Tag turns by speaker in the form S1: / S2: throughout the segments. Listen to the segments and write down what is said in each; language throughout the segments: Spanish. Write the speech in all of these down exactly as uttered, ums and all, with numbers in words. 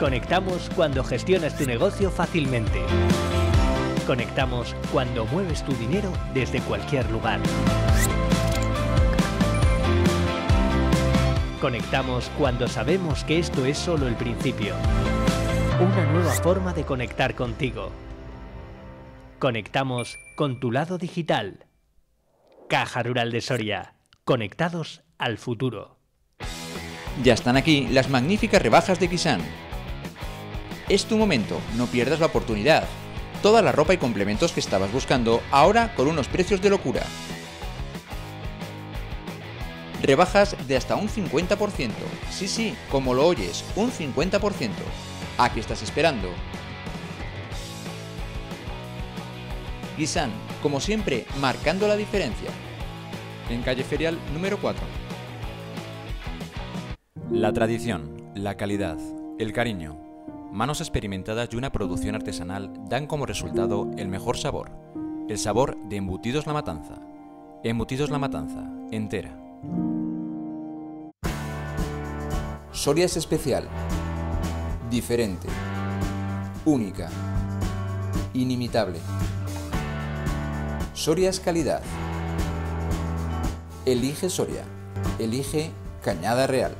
S1: Conectamos cuando gestionas tu negocio fácilmente. Conectamos cuando mueves tu dinero desde cualquier lugar. Conectamos cuando sabemos que esto es solo el principio. Una nueva forma de conectar contigo. Conectamos con tu lado digital. Caja Rural de Soria. Conectados al futuro.
S2: Ya están aquí las magníficas rebajas de Kisan. Es tu momento, no pierdas la oportunidad. Toda la ropa y complementos que estabas buscando, ahora con unos precios de locura. Rebajas de hasta un cincuenta por ciento. Sí, sí, como lo oyes, un cincuenta por ciento. ¿A qué estás esperando? Kisan, como siempre, marcando la diferencia. En calle Ferial número cuatro. La tradición, la calidad, el cariño, manos experimentadas y una producción artesanal dan como resultado el mejor sabor. El sabor de Embutidos La Matanza. Embutidos La Matanza, entera. Soria es especial, diferente, única, inimitable. Soria es calidad. Elige Soria. Elige Cañada Real.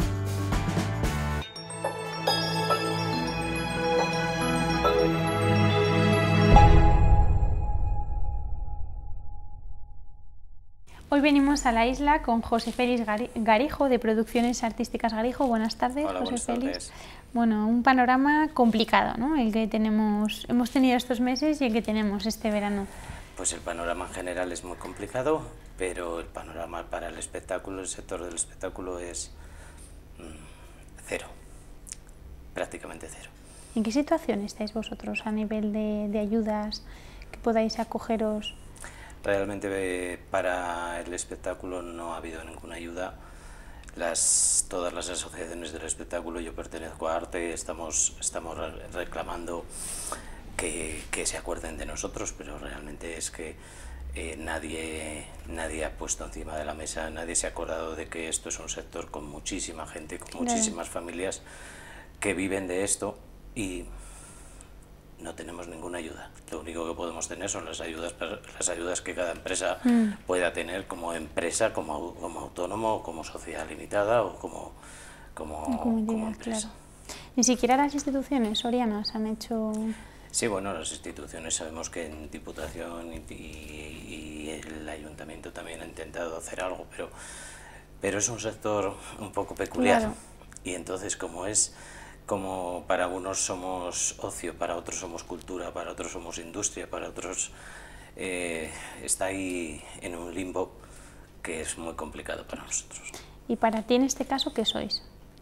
S3: Hoy venimos a la isla con José Félix Garijo, de Producciones Artísticas Garijo. Buenas tardes,
S4: Hola,
S3: José
S4: buenas
S3: Félix.
S4: tardes.
S3: Bueno, un panorama complicado, ¿no? El que tenemos, hemos tenido estos meses y el que tenemos este verano.
S4: Pues el panorama en general es muy complicado, pero el panorama para el espectáculo, el sector del espectáculo es mmm, cero, prácticamente cero.
S3: ¿En qué situación estáis vosotros a nivel de, de ayudas que podáis acogeros?
S4: Realmente eh, para el espectáculo no ha habido ninguna ayuda. Las, todas las asociaciones del espectáculo, yo pertenezco a Arte, estamos, estamos reclamando que, que se acuerden de nosotros, pero realmente es que eh, nadie, nadie ha puesto encima de la mesa, nadie se ha acordado de que esto es un sector con muchísima gente, con muchísimas familias que viven de esto y no tenemos ninguna ayuda. Lo único que podemos tener son las ayudas, las ayudas que cada empresa mm. pueda tener como empresa, como, como autónomo, como sociedad limitada o como, como, como empresa.
S3: Claro. Ni siquiera las instituciones sorianas han hecho...
S4: Sí, bueno, las instituciones sabemos que en Diputación y, y, y el Ayuntamiento también ha intentado hacer algo, pero, pero es un sector un poco peculiar. Claro. Y entonces, como es... como para unos somos ocio, para otros somos cultura, para otros somos industria, para otros eh, está ahí en un limbo que es muy complicado para nosotros.
S3: ¿Y para ti en este caso qué sois?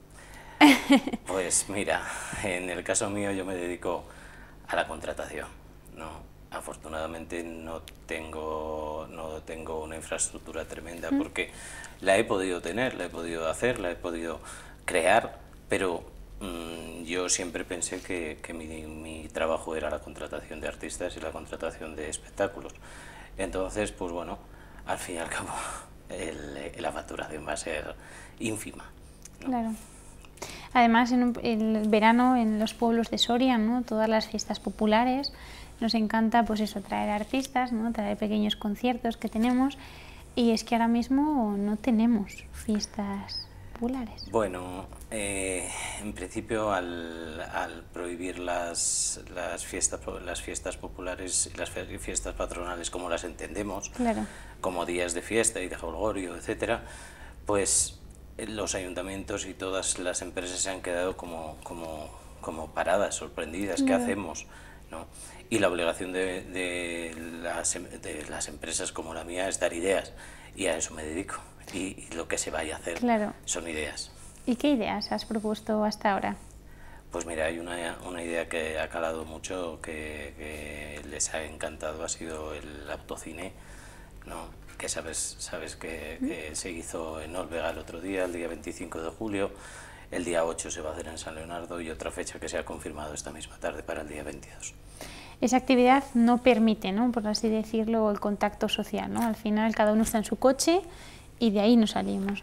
S4: Pues mira, en el caso mío yo me dedico a la contratación, ¿no? Afortunadamente no tengo, no tengo una infraestructura tremenda ¿Mm? porque la he podido tener, la he podido hacer, la he podido crear, pero yo siempre pensé que, que mi, mi trabajo era la contratación de artistas y la contratación de espectáculos. Entonces, pues bueno, al fin y al cabo, el, la facturación va a ser ínfima, ¿no?
S3: Claro. Además, en un, el verano en los pueblos de Soria, ¿no? Todas las fiestas populares, nos encanta pues eso, traer artistas, ¿no? Traer pequeños conciertos que tenemos, y es que ahora mismo no tenemos fiestas populares.
S4: Bueno, eh, en principio al, al prohibir las, las, fiestas, las fiestas populares y las fiestas patronales como las entendemos,
S3: claro,
S4: como días de fiesta y de jolgorio, etcétera, pues los ayuntamientos y todas las empresas se han quedado como, como, como paradas, sorprendidas, claro. ¿Qué hacemos? ¿No? Y la obligación de, de, las, de las empresas como la mía es dar ideas, y a eso me dedico. Y, y lo que se vaya a hacer, claro, son ideas.
S3: ¿Y qué ideas has propuesto hasta ahora?
S4: Pues mira, hay una, una idea que ha calado mucho, que, que les ha encantado, ha sido el autocine, ¿no? Que sabes, sabes que, que se hizo en Olvega el otro día, el día veinticinco de julio, el día ocho se va a hacer en San Leonardo y otra fecha que se ha confirmado esta misma tarde para el día veintidós.
S3: Esa actividad no permite, ¿no?, por así decirlo, el contacto social, ¿no? Al final cada uno está en su coche y de ahí nos salimos, ¿no?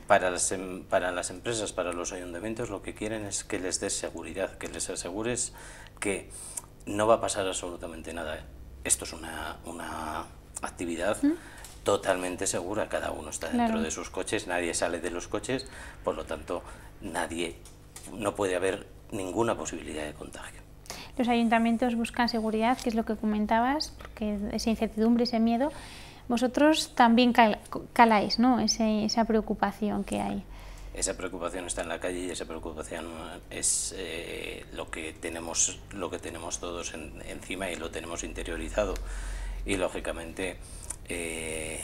S4: para las, para las empresas, para los ayuntamientos, lo que quieren es que les des seguridad, que les asegures que no va a pasar absolutamente nada. Esto es una, una actividad ¿Mm? totalmente segura, cada uno está dentro claro. de sus coches, nadie sale de los coches, por lo tanto, nadie, no puede haber ninguna posibilidad de contagio.
S3: Los ayuntamientos buscan seguridad, que es lo que comentabas, porque esa incertidumbre, ese miedo, vosotros también cal, caláis, ¿no? Ese, esa preocupación que hay.
S4: Esa preocupación está en la calle y esa preocupación es eh, lo que tenemos, lo que tenemos todos en, encima y lo tenemos interiorizado. Y lógicamente eh,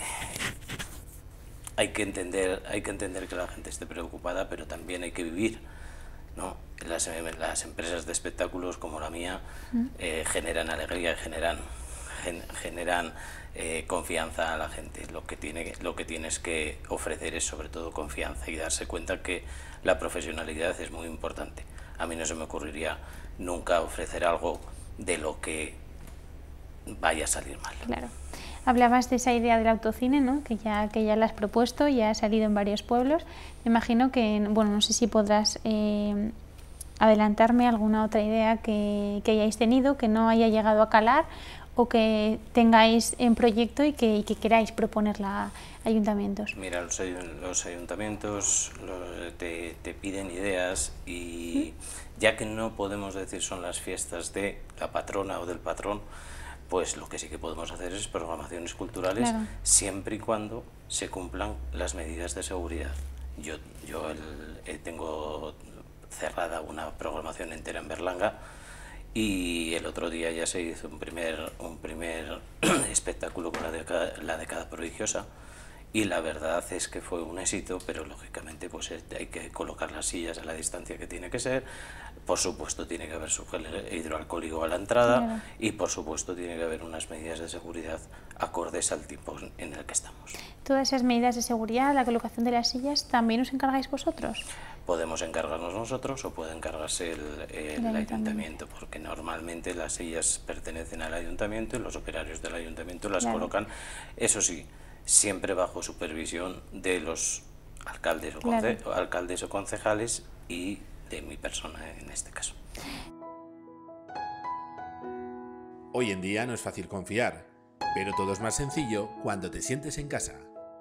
S4: hay que entender, hay que entender que la gente esté preocupada, pero también hay que vivir, ¿no? Las, las empresas de espectáculos como la mía eh, generan alegría, generan, gen, generan eh, confianza a la gente. Lo que, tiene, lo que tienes que ofrecer es sobre todo confianza y darse cuenta que la profesionalidad es muy importante. A mí no se me ocurriría nunca ofrecer algo de lo que vaya a salir mal.
S3: Claro. Hablabas de esa idea del autocine, ¿no? que, ya, que ya la has propuesto, ya ha salido en varios pueblos. Me imagino que, bueno, no sé si podrás eh, adelantarme alguna otra idea que, que hayáis tenido, que no haya llegado a calar o que tengáis en proyecto y que, y que queráis proponerla a ayuntamientos.
S4: Mira, los, los ayuntamientos los, te, te piden ideas y ¿Mm? ya que no podemos decir son las fiestas de la patrona o del patrón, pues lo que sí que podemos hacer es programaciones culturales, claro. siempre y cuando se cumplan las medidas de seguridad. Yo, yo el, eh, tengo cerrada una programación entera en Berlanga y el otro día ya se hizo un primer, un primer espectáculo con la década, la década prodigiosa y la verdad es que fue un éxito, pero lógicamente pues hay que colocar las sillas a la distancia que tiene que ser, por supuesto tiene que haber su gel hidroalcohólico a la entrada, claro. y por supuesto tiene que haber unas medidas de seguridad acordes al tiempo en el que estamos.
S3: Todas esas medidas de seguridad, la colocación de las sillas, ¿también os encargáis vosotros?
S4: Podemos encargarnos nosotros o puede encargarse el, el, el ayuntamiento. ayuntamiento, porque normalmente las sillas pertenecen al ayuntamiento y los operarios del ayuntamiento las claro. colocan, eso sí, siempre bajo supervisión de los alcaldes o, claro. conce alcaldes o concejales y de mi persona en este caso.
S5: Hoy en día no es fácil confiar, pero todo es más sencillo cuando te sientes en casa.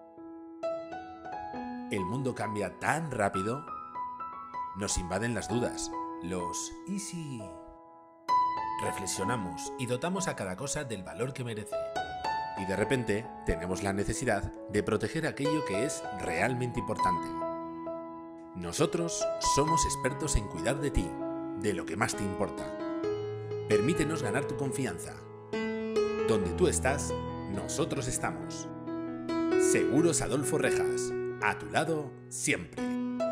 S5: El mundo cambia tan rápido, nos invaden las dudas, los ¿y si? Reflexionamos y dotamos a cada cosa del valor que merece. Y de repente tenemos la necesidad de proteger aquello que es realmente importante. Nosotros somos expertos en cuidar de ti, de lo que más te importa. Permítenos ganar tu confianza. Donde tú estás, nosotros estamos. Seguros Adolfo Rejas, a tu lado siempre.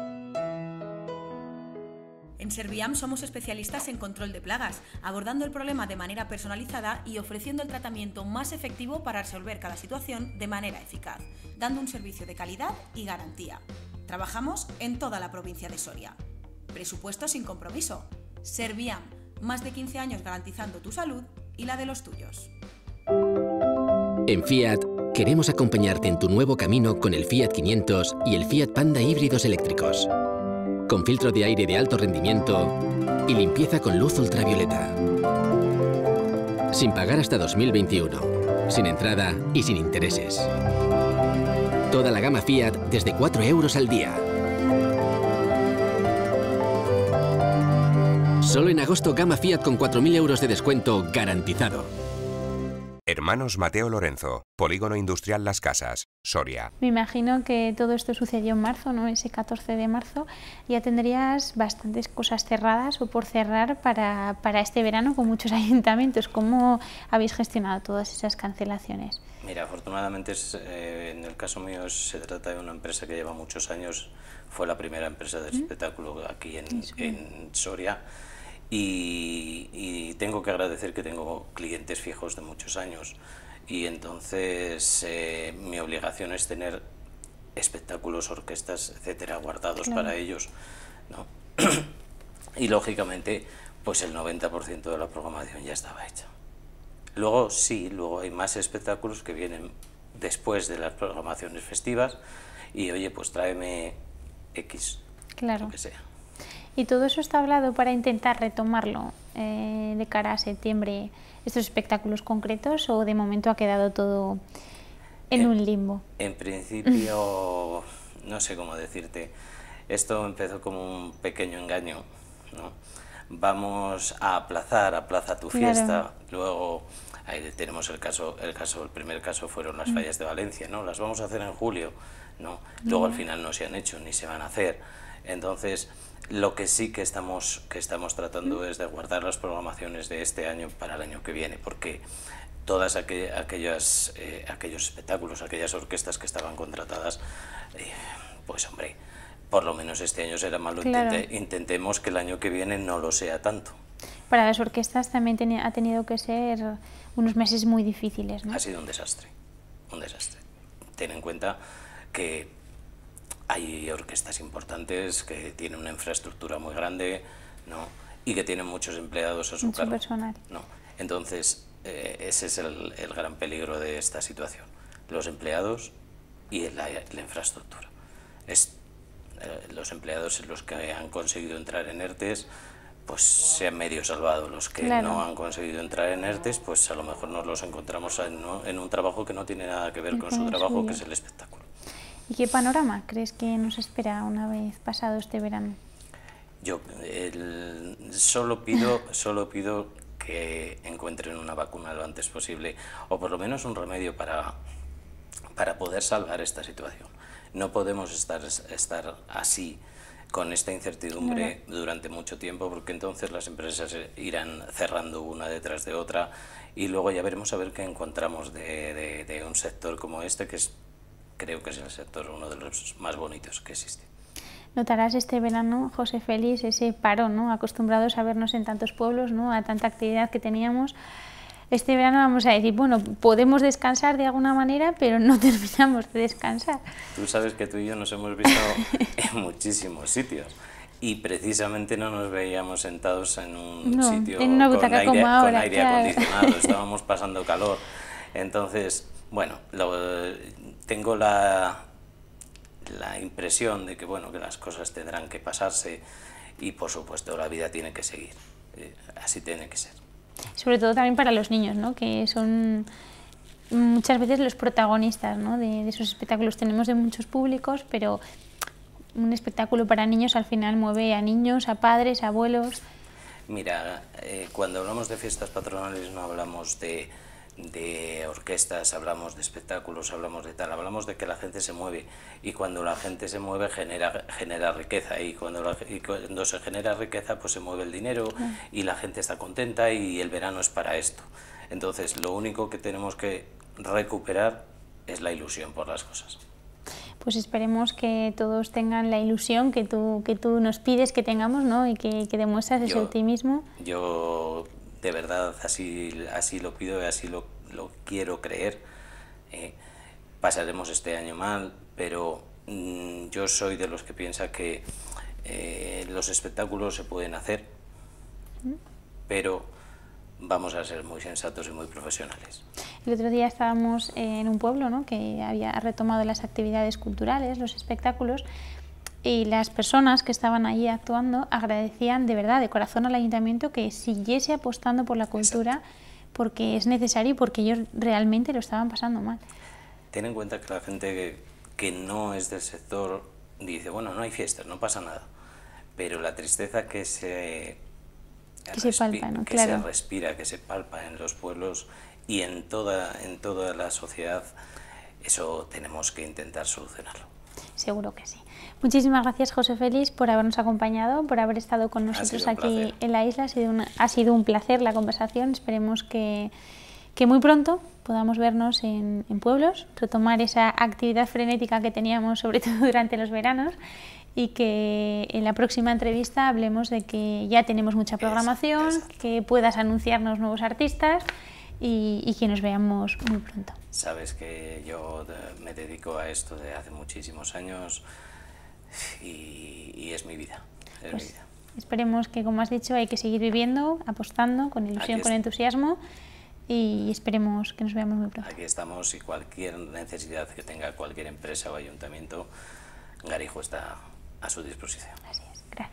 S6: En Serviam somos especialistas en control de plagas, abordando el problema de manera personalizada y ofreciendo el tratamiento más efectivo para resolver cada situación de manera eficaz, dando un servicio de calidad y garantía. Trabajamos en toda la provincia de Soria. Presupuesto sin compromiso. Serviam, más de quince años garantizando tu salud y la de los tuyos.
S7: En Fiat, queremos acompañarte en tu nuevo camino con el Fiat quinientos y el Fiat Panda híbridos eléctricos. Con filtro de aire de alto rendimiento y limpieza con luz ultravioleta. Sin pagar hasta dos mil veintiuno, sin entrada y sin intereses. Toda la gama Fiat desde cuatro euros al día. Solo en agosto gama Fiat con cuatro mil euros de descuento garantizado.
S8: Hermanos Mateo Lorenzo, Polígono Industrial Las Casas, Soria.
S3: Me imagino que todo esto sucedió en marzo, ¿no? Ese catorce de marzo. Ya tendrías bastantes cosas cerradas o por cerrar para, para este verano con muchos ayuntamientos. ¿Cómo habéis gestionado todas esas cancelaciones?
S4: Mira, afortunadamente es, eh, en el caso mío se trata de una empresa que lleva muchos años. Fue la primera empresa de espectáculo aquí en, en Soria. Y, y tengo que agradecer que tengo clientes fijos de muchos años y entonces eh, mi obligación es tener espectáculos, orquestas, etcétera, guardados claro. para ellos, ¿no? Y lógicamente pues el noventa por ciento de la programación ya estaba hecha. Luego sí, luego hay más espectáculos que vienen después de las programaciones festivas y oye, pues tráeme X,
S3: claro.
S4: lo que sea.
S3: ¿Y todo eso está hablado para intentar retomarlo eh, de cara a septiembre, estos espectáculos concretos, o de momento ha quedado todo en, en un limbo?
S4: En principio, no sé cómo decirte, esto empezó como un pequeño engaño, ¿no? Vamos a aplazar, aplaza tu fiesta, claro. Luego ahí tenemos el caso, el caso, el primer caso fueron las fallas de Valencia, ¿no? Las vamos a hacer en julio, ¿no? Luego al final no se han hecho ni se van a hacer. Entonces, lo que sí que estamos, que estamos tratando es de guardar las programaciones de este año para el año que viene, porque todas aquel, aquellas, eh, aquellos espectáculos, aquellas orquestas que estaban contratadas, eh, pues hombre, por lo menos este año será malo,
S3: claro.
S4: Intente, intentemos que el año que viene no lo sea tanto.
S3: Para las orquestas también tenía, ha tenido que ser unos meses muy difíciles, ¿no?
S4: Ha sido un desastre, un desastre. Ten en cuenta que hay orquestas importantes que tienen una infraestructura muy grande, ¿no? Y que tienen muchos empleados a su
S3: Mucho
S4: cargo,
S3: personal.
S4: ¿no? Entonces, eh, ese es el, el gran peligro de esta situación, los empleados y la, la infraestructura. Es, eh, los empleados los que han conseguido entrar en ERTES, pues se han medio salvado. Los que claro. no han conseguido entrar en ERTES, pues a lo mejor nos los encontramos en, ¿no? en un trabajo que no tiene nada que ver y con su trabajo, que es el espectáculo.
S3: ¿Y qué panorama crees que nos espera una vez pasado este verano?
S4: Yo el, solo pido, solo pido que encuentren una vacuna lo antes posible, o por lo menos un remedio para, para poder salvar esta situación. No podemos estar, estar así, con esta incertidumbre claro. durante mucho tiempo, porque entonces las empresas irán cerrando una detrás de otra y luego ya veremos a ver qué encontramos de, de, de un sector como este, que es, creo que es el sector uno de los más bonitos que existe.
S3: Notarás este verano, José Félix, ese paro, ¿no? Acostumbrados a vernos en tantos pueblos, ¿no? A tanta actividad que teníamos. Este verano vamos a decir, bueno, podemos descansar de alguna manera, pero no terminamos de descansar.
S4: Tú sabes que tú y yo nos hemos visto en muchísimos sitios y precisamente no nos veíamos sentados en un
S3: no,
S4: sitio
S3: en una butaca
S4: con, aire,
S3: como ahora,
S4: con aire
S3: claro.
S4: acondicionado, estábamos pasando calor. Entonces, bueno, lo, tengo la, la impresión de que, bueno, que las cosas tendrán que pasarse y, por supuesto, la vida tiene que seguir. Así tiene que ser.
S3: Sobre todo también para los niños, ¿no? Que son muchas veces los protagonistas, ¿no? de, de esos espectáculos. Tenemos de muchos públicos, pero un espectáculo para niños al final mueve a niños, a padres, a abuelos.
S4: Mira, eh, cuando hablamos de fiestas patronales no hablamos de, de orquestas, hablamos de espectáculos, hablamos de tal, hablamos de que la gente se mueve y cuando la gente se mueve genera, genera riqueza y cuando, la, y cuando se genera riqueza pues se mueve el dinero claro. y la gente está contenta y el verano es para esto. Entonces lo único que tenemos que recuperar es la ilusión por las cosas.
S3: Pues esperemos que todos tengan la ilusión que tú, que tú nos pides que tengamos, ¿no? Y que, que demuestras ese
S4: yo,
S3: optimismo.
S4: Yo de verdad así, así lo pido y así lo, lo quiero creer. Eh, pasaremos este año mal, pero mmm, yo soy de los que piensa que eh, los espectáculos se pueden hacer, ¿Mm? pero vamos a ser muy sensatos y muy profesionales.
S3: El otro día estábamos en un pueblo, ¿no? que había retomado las actividades culturales, los espectáculos, y las personas que estaban allí actuando agradecían de verdad, de corazón al ayuntamiento que siguiese apostando por la cultura. Exacto. Porque es necesario y porque ellos realmente lo estaban pasando mal.
S4: Ten en cuenta que la gente que, que no es del sector dice, bueno, no hay fiestas, no pasa nada, pero la tristeza que se,
S3: que se, palpa, ¿no?
S4: que
S3: claro.
S4: se respira, que se palpa en los pueblos y en toda, en toda la sociedad, eso tenemos que intentar solucionarlo.
S3: Seguro que sí. Muchísimas gracias, José Félix, por habernos acompañado, por haber estado con nosotros aquí
S4: placer.
S3: en la isla. Ha sido, una, ha sido un placer la conversación. Esperemos que, que muy pronto podamos vernos en, en pueblos, retomar esa actividad frenética que teníamos, sobre todo durante los veranos, y que en la próxima entrevista hablemos de que ya tenemos mucha programación, exacto, exacto. que puedas anunciarnos nuevos artistas y, y que nos veamos muy pronto.
S4: Sabes que yo me dedico a esto desde hace muchísimos años y, y es mi vida, es pues mi vida.
S3: Esperemos que, como has dicho, hay que seguir viviendo, apostando, con ilusión, con entusiasmo y esperemos que nos veamos muy pronto.
S4: Aquí estamos y cualquier necesidad que tenga cualquier empresa o ayuntamiento, Garijo está a su disposición.
S3: Así es, gracias.